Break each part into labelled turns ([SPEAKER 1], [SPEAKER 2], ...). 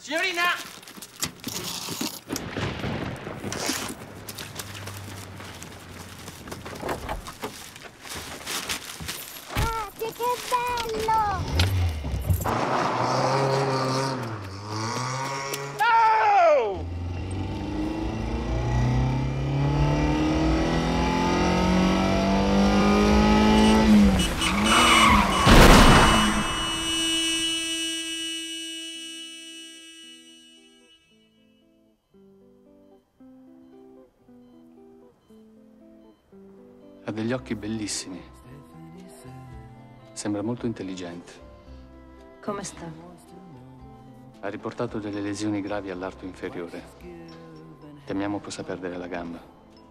[SPEAKER 1] Signorina!
[SPEAKER 2] Che bello!
[SPEAKER 3] Ha degli occhi bellissimi. Sembra molto intelligente.
[SPEAKER 4] Come sta?
[SPEAKER 3] Ha riportato delle lesioni gravi all'arto inferiore. Temiamo possa perdere la gamba.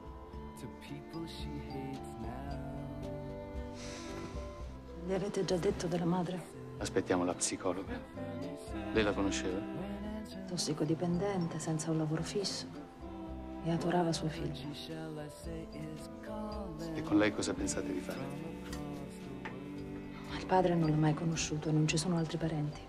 [SPEAKER 4] Vi avete già detto della madre?
[SPEAKER 3] Aspettiamo la psicologa. Lei la conosceva?
[SPEAKER 4] Tossicodipendente, senza un lavoro fisso. E adorava suo figlio.
[SPEAKER 3] E con lei cosa pensate di fare?
[SPEAKER 4] Il padre non l'ha mai conosciuto e non ci sono altri parenti.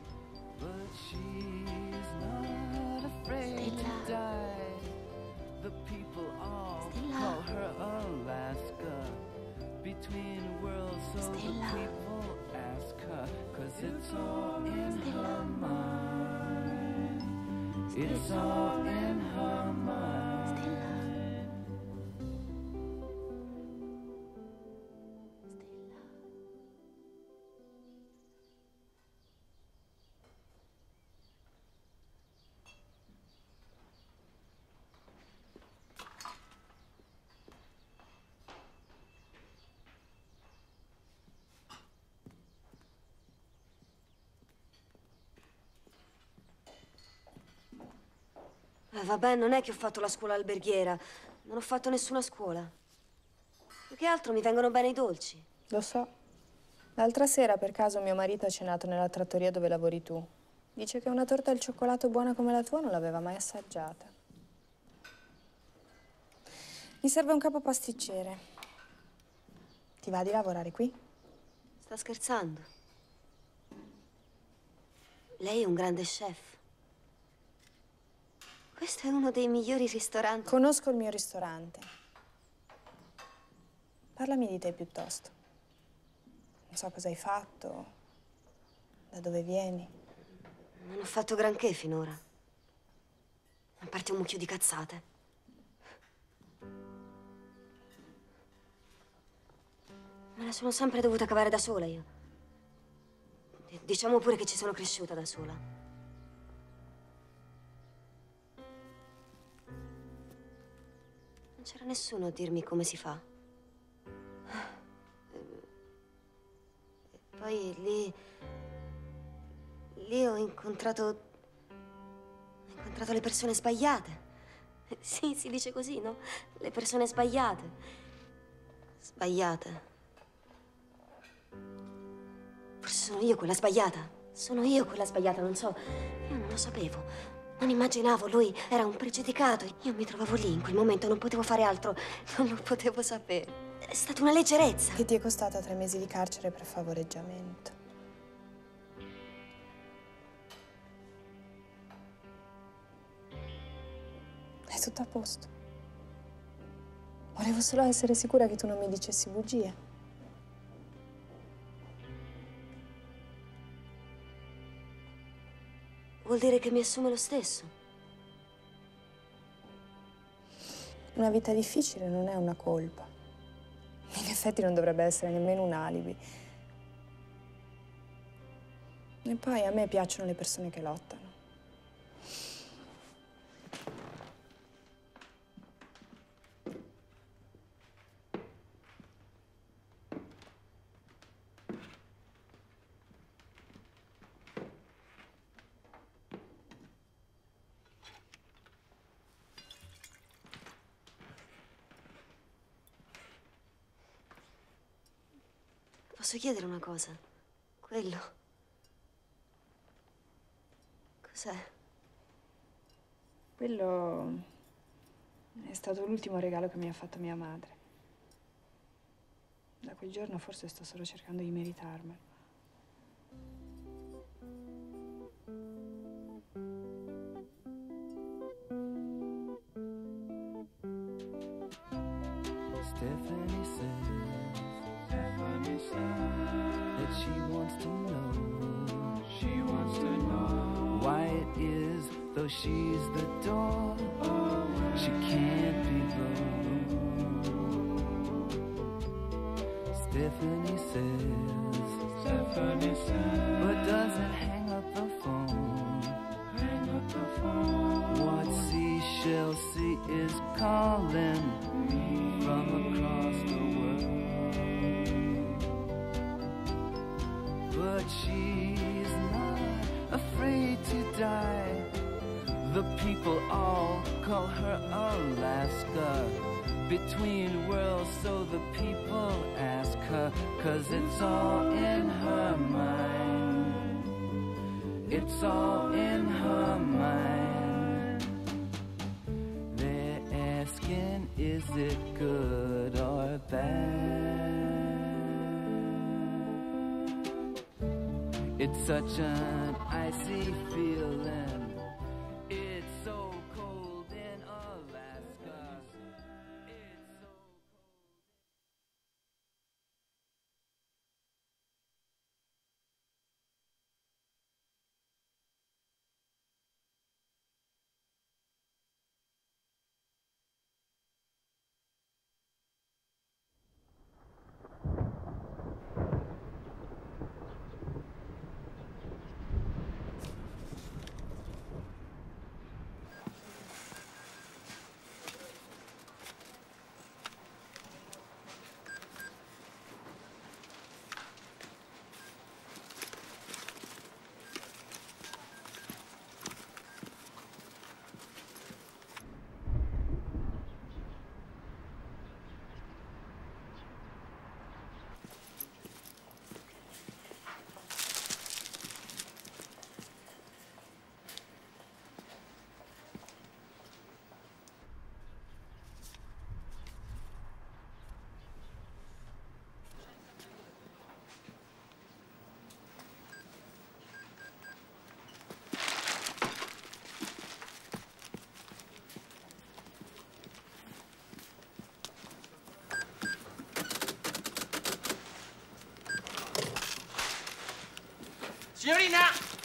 [SPEAKER 5] Vabbè, non è che ho fatto la scuola alberghiera. Non ho fatto nessuna scuola. Più che altro mi vengono bene i dolci.
[SPEAKER 6] Lo so. L'altra sera, per caso, mio marito ha cenato nella trattoria dove lavori tu. Dice che una torta al cioccolato buona come la tua non l'aveva mai assaggiata. Mi serve un capo pasticcere. Ti va di lavorare qui?
[SPEAKER 5] Sta scherzando? Lei è un grande chef. Questo è uno dei migliori ristoranti.
[SPEAKER 6] Conosco il mio ristorante. Parlami di te piuttosto. Non so cosa hai fatto, da dove vieni.
[SPEAKER 5] Non ho fatto granché finora. A parte un mucchio di cazzate. Me la sono sempre dovuta cavare da sola io. Diciamo pure che ci sono cresciuta da sola. Non c'era nessuno a dirmi come si fa. E poi lì ho incontrato le persone sbagliate. Sì, si dice così, no? Le persone sbagliate. Sbagliate. Forse sono io quella sbagliata. Sono io quella sbagliata, non so. Io non lo sapevo. Non immaginavo, lui era un pregiudicato. Io mi trovavo lì, in quel momento non potevo fare altro. Non lo potevo sapere. È stata una leggerezza.
[SPEAKER 6] Che ti è costata 3 mesi di carcere per favoreggiamento. È tutto a posto. Volevo solo essere sicura che tu non mi dicessi bugie.
[SPEAKER 5] Vuol dire che mi assume lo stesso.
[SPEAKER 6] Una vita difficile non è una colpa. In effetti non dovrebbe essere nemmeno un alibi. E poi a me piacciono le persone che lottano.
[SPEAKER 5] Posso chiedere una cosa? Quello... cos'è?
[SPEAKER 6] Quello è stato l'ultimo regalo che mi ha fatto mia madre. Da quel giorno forse sto solo cercando di meritarmelo.
[SPEAKER 1] Stephanie says that she wants to know why it is, though she's the door, she can't be broke. Stephanie says, but doesn't hang up the phone. What seashell sea is calling from across the world? But she's not afraid to die. The people all call her Alaska, between worlds, so the people ask her, 'cause it's all in her mind. It's all in her mind. They're asking, is it good or bad? It's such an icy feeling. It's so cold in Alaska. It's so cold.
[SPEAKER 7] Signorina!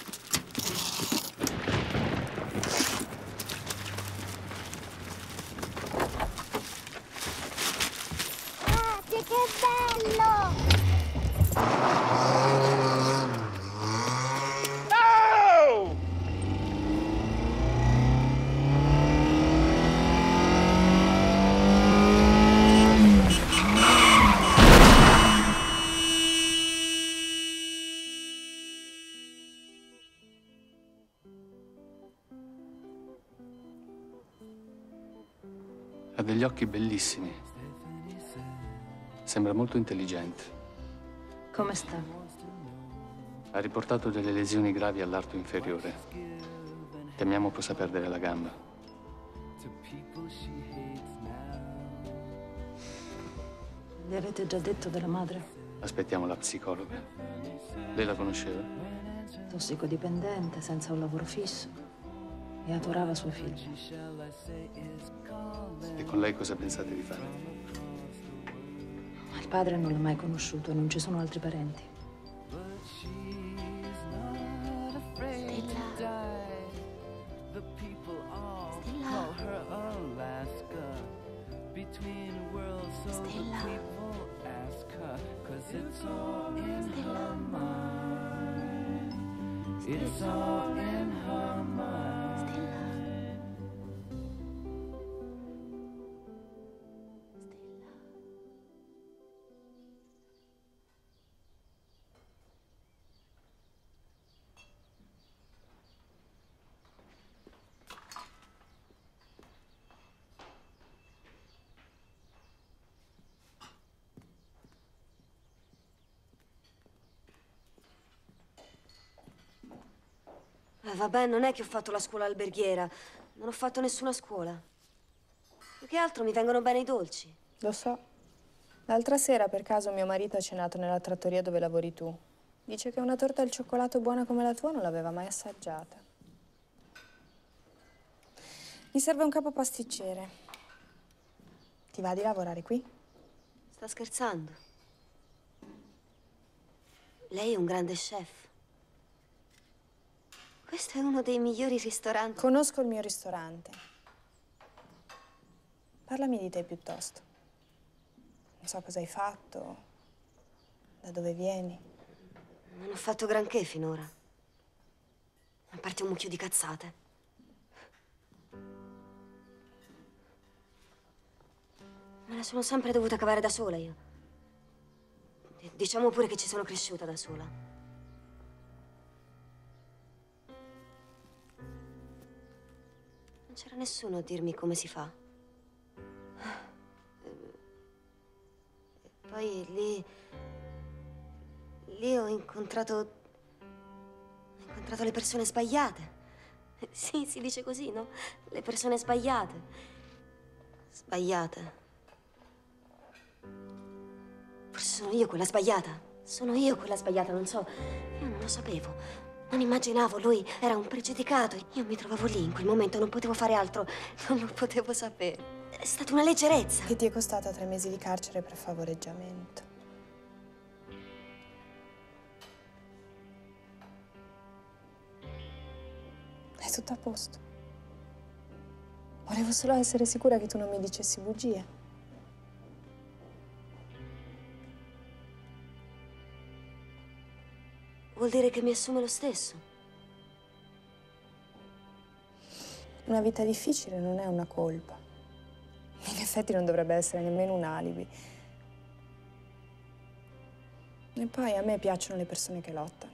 [SPEAKER 2] Guardate che bello!
[SPEAKER 7] Oh!
[SPEAKER 3] Ha degli occhi bellissimi. Sembra molto intelligente.
[SPEAKER 4] Come sta?
[SPEAKER 3] Ha riportato delle lesioni gravi all'arto inferiore. Temiamo possa perdere la gamba.
[SPEAKER 4] Gli avete già detto della madre?
[SPEAKER 3] Aspettiamo la psicologa. Lei la conosceva?
[SPEAKER 4] Tossicodipendente, senza un lavoro fisso. E adorava suo figlio.
[SPEAKER 3] E con lei cosa pensate di fare?
[SPEAKER 4] Ma il padre non l'ha mai conosciuto e non ci sono altri parenti.
[SPEAKER 1] It's all in her mind.
[SPEAKER 5] Vabbè, non è che ho fatto la scuola alberghiera. Non ho fatto nessuna scuola. Più che altro mi vengono bene i dolci.
[SPEAKER 6] Lo so. L'altra sera, per caso, mio marito ha cenato nella trattoria dove lavori tu. Dice che una torta al cioccolato buona come la tua non l'aveva mai assaggiata. Mi serve un capo pasticcere. Ti va di lavorare qui?
[SPEAKER 5] Sta scherzando? Lei è un grande chef. Questo è uno dei migliori ristoranti.
[SPEAKER 6] Conosco il mio ristorante. Parlami di te piuttosto. Non so cosa hai fatto, da dove vieni.
[SPEAKER 5] Non ho fatto granché finora. A parte un mucchio di cazzate. Me la sono sempre dovuta cavare da sola io. Diciamo pure che ci sono cresciuta da sola. Non c'era nessuno a dirmi come si fa. E poi lì ho incontrato le persone sbagliate. Sì, si dice così, no? Le persone sbagliate. Sbagliate. Forse sono io quella sbagliata. Sono io quella sbagliata, non so. Io non lo sapevo. Non immaginavo, lui era un pregiudicato. Io mi trovavo lì in quel momento, non potevo fare altro. Non lo potevo sapere. È stata una leggerezza.
[SPEAKER 6] Che ti è costata 3 mesi di carcere per favoreggiamento. È tutto a posto. Volevo solo essere sicura che tu non mi dicessi bugie.
[SPEAKER 5] Vuol dire che mi assume lo stesso.
[SPEAKER 6] Una vita difficile non è una colpa. In effetti non dovrebbe essere nemmeno un alibi. E poi a me piacciono le persone che lottano.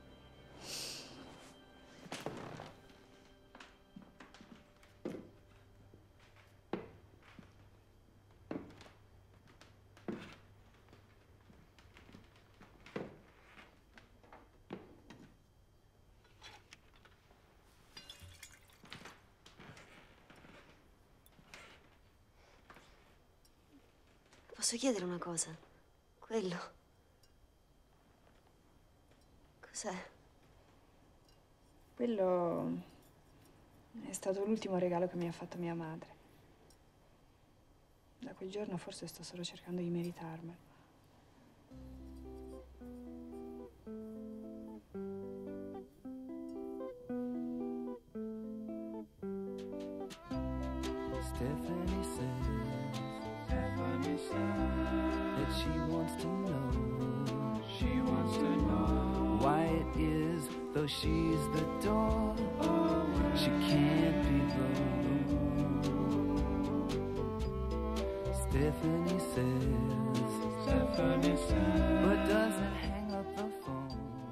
[SPEAKER 5] Posso chiedere una cosa? Quello. Cos'è?
[SPEAKER 6] Quello è stato l'ultimo regalo che mi ha fatto mia madre. Da quel giorno forse sto solo cercando di meritarmelo.
[SPEAKER 1] Stephanie says that she wants to know why it is, though she's the door, she can't be the Stephanie says, but doesn't hang up the phone.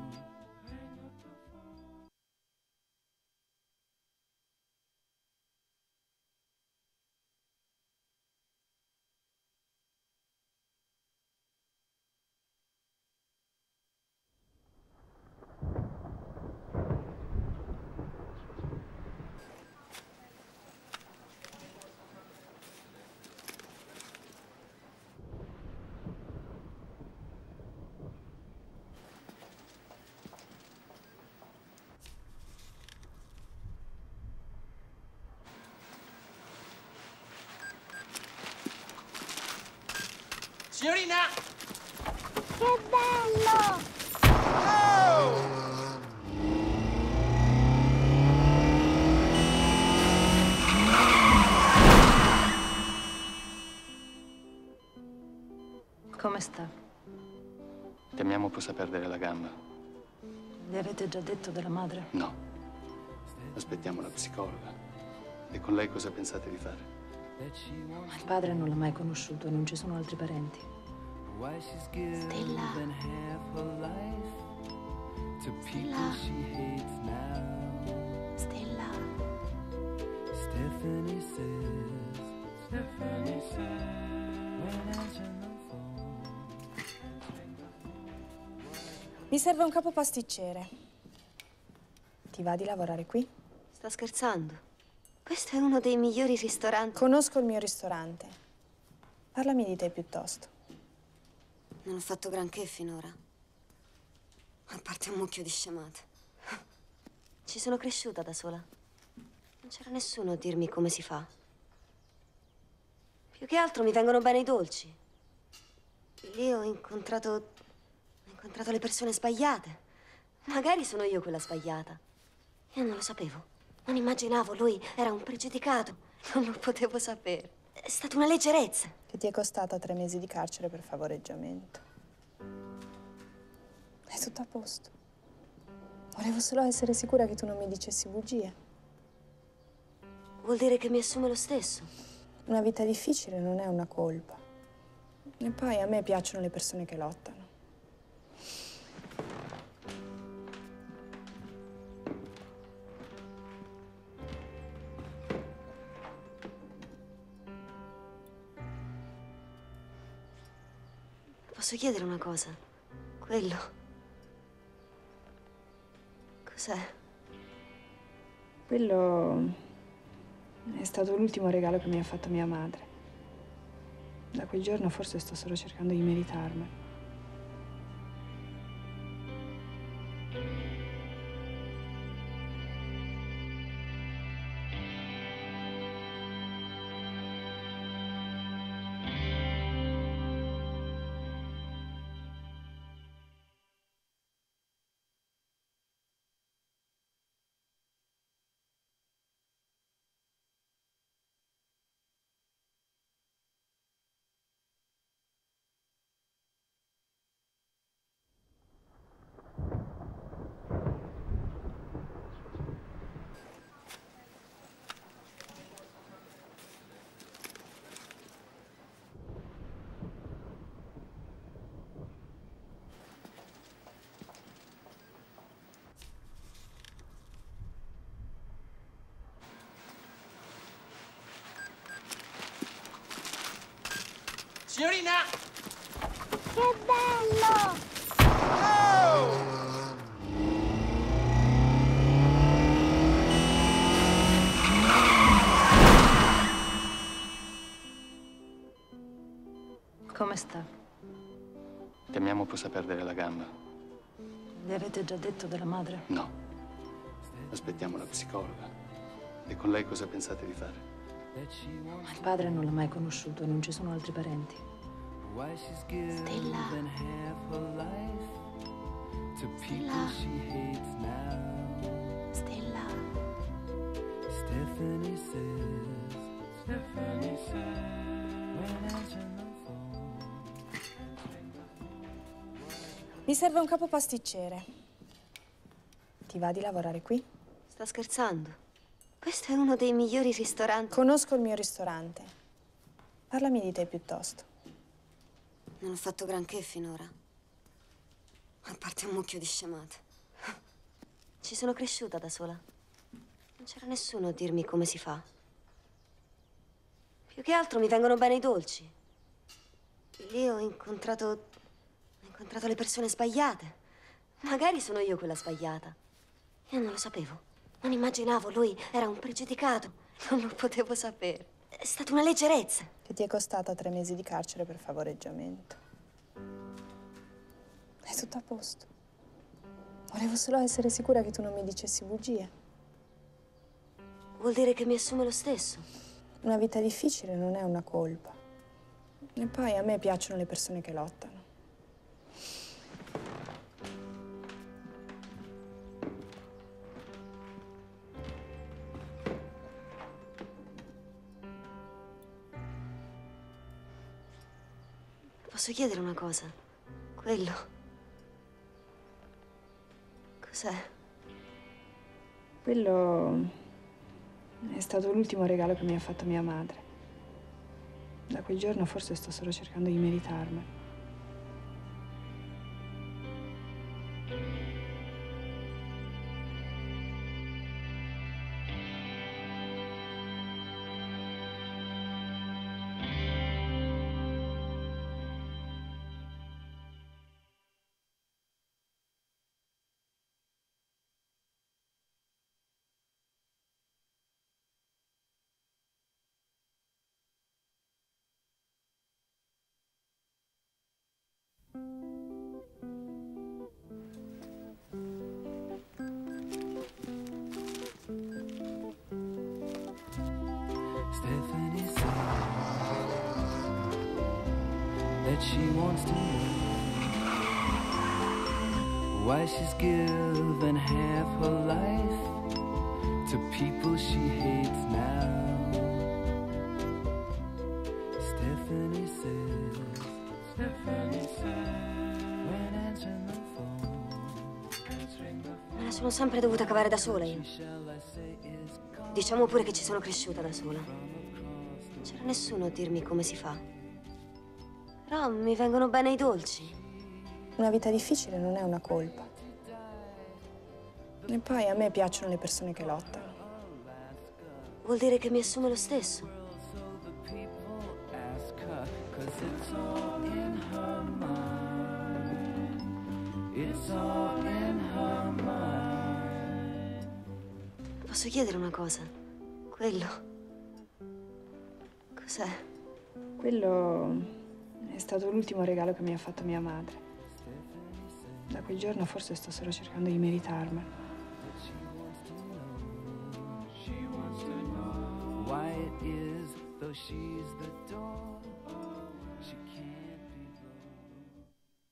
[SPEAKER 7] Signorina!
[SPEAKER 2] Che bello!
[SPEAKER 4] Come sta?
[SPEAKER 3] Temiamo possa perdere la gamba.
[SPEAKER 4] Le avete già detto della madre?
[SPEAKER 3] No. Aspettiamo la psicologa. E con lei cosa pensate di fare?
[SPEAKER 4] Ma il padre non l'ha mai conosciuto e non ci sono altri parenti.
[SPEAKER 5] Stella. Stella. Stella.
[SPEAKER 1] Stephanie says, when answering the phone.
[SPEAKER 6] Mi serve un capo pasticcere. Ti va di lavorare qui?
[SPEAKER 5] Sta scherzando? Questo è uno dei migliori ristoranti.
[SPEAKER 6] Conosco il mio ristorante. Parlami di te piuttosto.
[SPEAKER 5] Non ho fatto granché finora. A parte un mucchio di scemate. Ci sono cresciuta da sola. Non c'era nessuno a dirmi come si fa. Più che altro mi vengono bene i dolci. Lì ho incontrato le persone sbagliate. Magari sono io quella sbagliata. Io non lo sapevo. Non immaginavo, lui era un pregiudicato. Non lo potevo sapere. È stata una leggerezza.
[SPEAKER 6] Che ti è costata 3 mesi di carcere per favoreggiamento. È tutto a posto. Volevo solo essere sicura che tu non mi dicessi bugie.
[SPEAKER 5] Vuol dire che mi assume lo stesso.
[SPEAKER 6] Una vita difficile non è una colpa. E poi a me piacciono le persone che lottano.
[SPEAKER 5] Posso chiedere una cosa? Quello... cos'è?
[SPEAKER 6] Quello è stato l'ultimo regalo che mi ha fatto mia madre. Da quel giorno forse sto solo cercando di meritarmelo.
[SPEAKER 7] Signorina!
[SPEAKER 2] Che bello!
[SPEAKER 4] Come sta?
[SPEAKER 3] Temiamo possa perdere la gamba.
[SPEAKER 4] Le avete già detto della madre?
[SPEAKER 3] No. Aspettiamo la psicologa. E con lei cosa pensate di fare?
[SPEAKER 4] Il padre non l'ha mai conosciuto e non ci sono altri parenti.
[SPEAKER 5] Stella. Stella. Stella.
[SPEAKER 1] Stephanie says, when answering the phone.
[SPEAKER 6] Mi serve un capo pasticcere. Ti va di lavorare qui?
[SPEAKER 5] Sta scherzando? Questo è uno dei migliori ristoranti.
[SPEAKER 6] Conosco il mio ristorante. Parlami di te piuttosto.
[SPEAKER 5] Non ho fatto granché finora. A parte un mucchio di scemate. Ci sono cresciuta da sola. Non c'era nessuno a dirmi come si fa. Più che altro mi vengono bene i dolci. Lì ho incontrato le persone sbagliate. Magari sono io quella sbagliata. Io non lo sapevo. Non immaginavo, lui era un pregiudicato. Non lo potevo sapere. È stata una leggerezza.
[SPEAKER 6] Che ti è costata 3 mesi di carcere per favoreggiamento. È tutto a posto. Volevo solo essere sicura che tu non mi dicessi bugie.
[SPEAKER 5] Vuol dire che mi assume lo stesso.
[SPEAKER 6] Una vita difficile non è una colpa. E poi a me piacciono le persone che lottano.
[SPEAKER 5] Posso chiedere una cosa? Quello... cos'è?
[SPEAKER 6] Quello è stato l'ultimo regalo che mi ha fatto mia madre. Da quel giorno forse sto solo cercando di meritarmelo.
[SPEAKER 1] Stephanie says that But she wants to know why she's given half her life to people she hates now. Stephanie says, when answering the phone,
[SPEAKER 5] Me la sono sempre dovuta cavare da sola io. Diciamo pure che ci sono cresciuta da sola. Non c'era nessuno a dirmi come si fa. Però mi vengono bene i dolci.
[SPEAKER 6] Una vita difficile non è una colpa. E poi a me piacciono le persone che lottano.
[SPEAKER 5] Vuol dire che mi assume lo stesso.
[SPEAKER 1] ask her, 'cause it's all in her mind. It's all in her mind.
[SPEAKER 5] Posso chiedere una cosa? Quello... cos'è?
[SPEAKER 6] Quello è stato l'ultimo regalo che mi ha fatto mia madre. Da quel giorno forse sto solo cercando di meritarmelo.
[SPEAKER 1] Why it is, though she's the door, she can't be bold.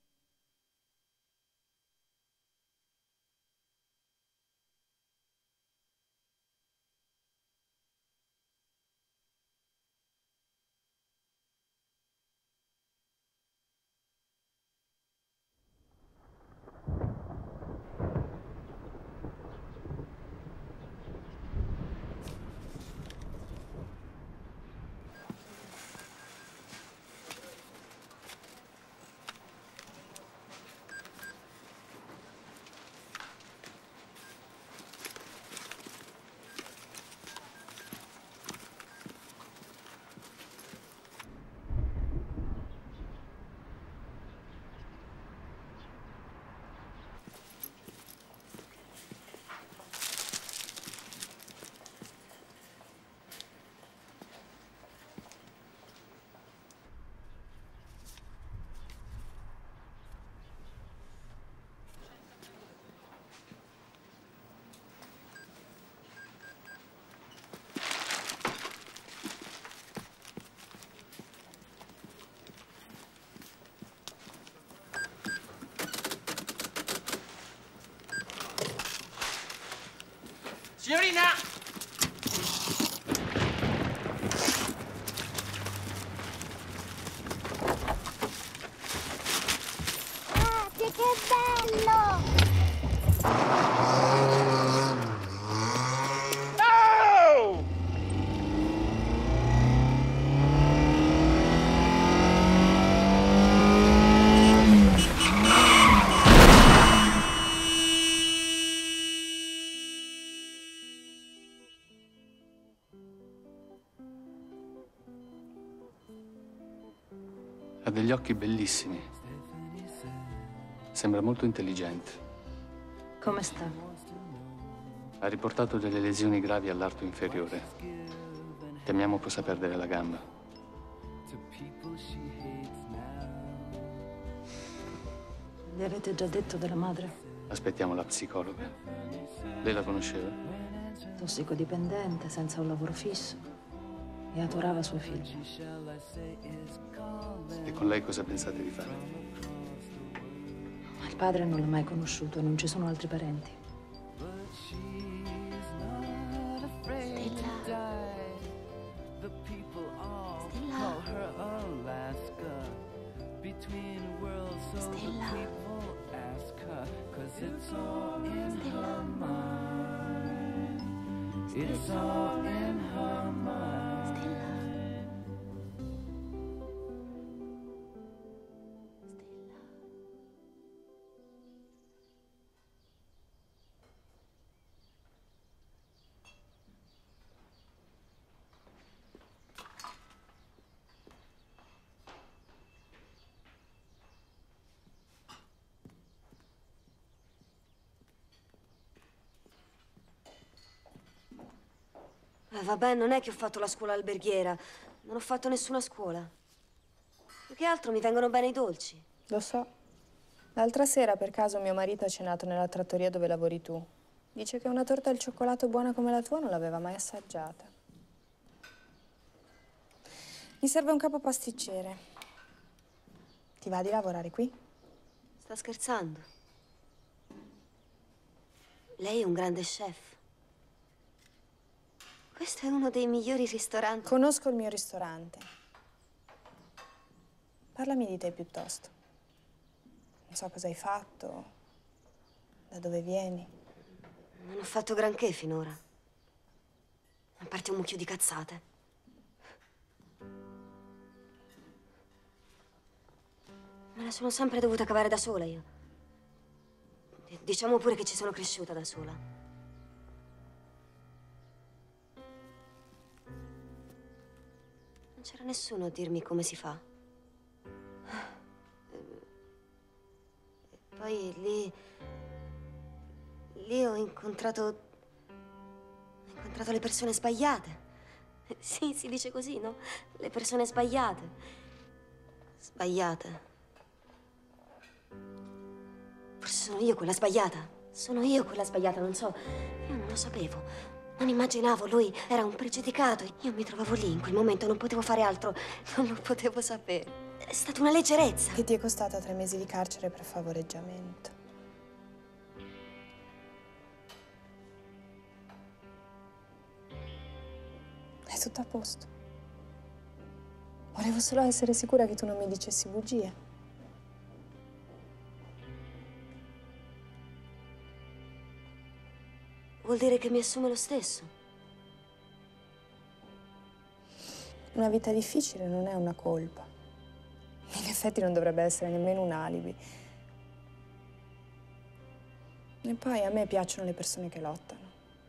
[SPEAKER 7] Signorina!
[SPEAKER 2] Guardate che bello!
[SPEAKER 3] Ha degli occhi bellissimi. Sembra molto intelligente.
[SPEAKER 4] Come sta?
[SPEAKER 3] Ha riportato delle lesioni gravi all'arto inferiore. Temiamo possa perdere la gamba.
[SPEAKER 4] Gli avete già detto della madre?
[SPEAKER 3] Aspettiamo la psicologa. Lei la conosceva?
[SPEAKER 4] Tossicodipendente, senza un lavoro fisso. E adorava suo figlio.
[SPEAKER 3] E con lei cosa pensate di fare?
[SPEAKER 4] Ma il padre non l'ha mai conosciuto e non ci sono altri parenti.
[SPEAKER 1] It's all in her mind.
[SPEAKER 5] Vabbè, non è che ho fatto la scuola alberghiera. Non ho fatto nessuna scuola. Più che altro mi vengono bene i dolci.
[SPEAKER 6] Lo so. L'altra sera, per caso, mio marito ha cenato nella trattoria dove lavori tu. Dice che una torta al cioccolato buona come la tua non l'aveva mai assaggiata. Mi serve un capo pasticcere. Ti va di lavorare qui?
[SPEAKER 5] Sta scherzando? Lei è un grande chef. Questo è uno dei migliori ristoranti.
[SPEAKER 6] Conosco il mio ristorante. Parlami di te piuttosto. Non so cosa hai fatto, da dove vieni.
[SPEAKER 5] Non ho fatto granché finora. A parte un mucchio di cazzate. Me la sono sempre dovuta cavare da sola io. Diciamo pure che ci sono cresciuta da sola. Non c'era nessuno a dirmi come si fa. E poi lì ho incontrato le persone sbagliate. Sì, si dice così, no? Le persone sbagliate. Sbagliate. Forse sono io quella sbagliata. Sono io quella sbagliata, non so. Io non lo sapevo. Non immaginavo, lui era un pregiudicato. Io mi trovavo lì, in quel momento non potevo fare altro. Non lo potevo sapere. È stata una leggerezza.
[SPEAKER 6] Che ti è costata 3 mesi di carcere per favoreggiamento. È tutto a posto. Volevo solo essere sicura che tu non mi dicessi bugie.
[SPEAKER 5] Vuol dire che mi assume lo stesso.
[SPEAKER 6] Una vita difficile non è una colpa. In effetti non dovrebbe essere nemmeno un alibi. E poi a me piacciono le persone che lottano.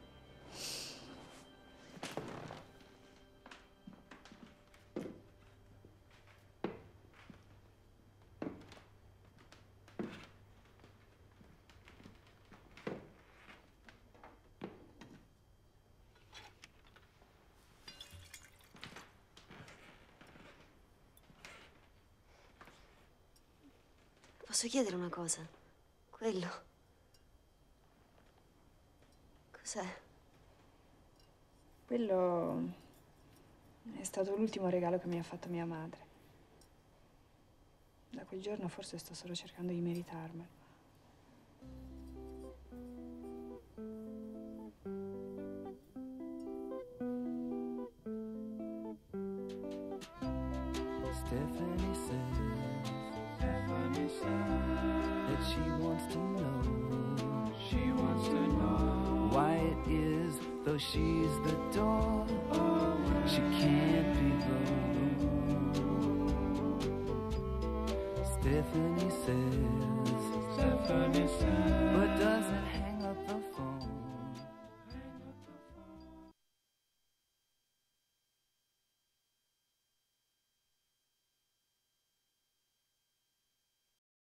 [SPEAKER 5] Posso chiedere una cosa? Quello... cos'è?
[SPEAKER 6] Quello è stato l'ultimo regalo che mi ha fatto mia madre. Da quel giorno forse sto solo cercando di meritarmelo.
[SPEAKER 1] Stephanie says that she wants to know why it is, though she's the door, she can't be broke. Stephanie says, but doesn't